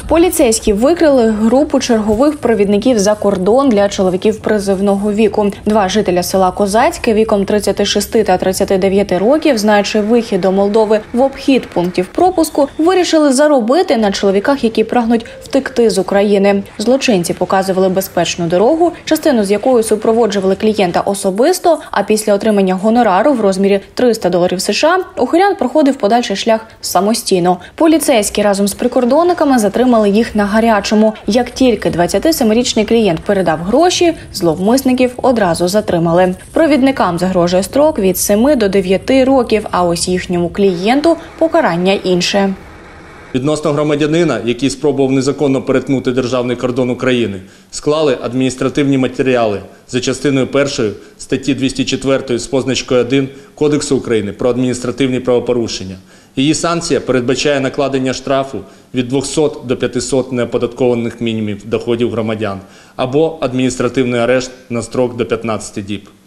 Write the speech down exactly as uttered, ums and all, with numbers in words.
Поліцейські викрили групу чергових провідників за кордон для чоловіків призивного віку. Два жителя села Козацьке віком тридцяти шести та тридцяти дев'яти років, знаючи вихід до Молдови в обхід пунктів пропуску, вирішили заробити на чоловіках, які прагнуть втекти з України. Злочинці показували безпечну дорогу, частину з якою супроводжували клієнта особисто, а після отримання гонорару в розмірі триста доларів США ухилян проходив подальший шлях самостійно. Поліцейські разом з прикордонниками затримали їх на гарячому. Як тільки двадцятисемирічний клієнт передав гроші, зловмисників одразу затримали. Провідникам загрожує строк від семи до дев'яти років, а ось їхньому клієнту покарання інше. Відносно громадянина, який спробував незаконно перетнути державний кордон України, склали адміністративні матеріали за частиною першої статті двісті четвертої з позначкою один Кодексу України про адміністративні правопорушення. Її санкція передбачає накладення штрафу від двохсот до п'ятисот неоподаткованих мінімумів доходів громадян або адміністративний арешт на строк до п'ятнадцяти діб.